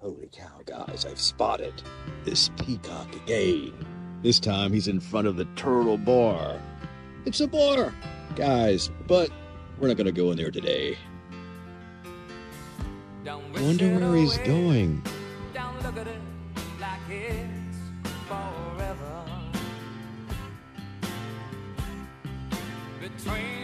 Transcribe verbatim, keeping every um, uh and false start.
Holy cow, guys, I've spotted this Peacock again. This time he's in front of the turtle bar. It's a bar, guys, but we're not gonna go in there today. I wonder where he's going. Don't look at it like it's forever. Between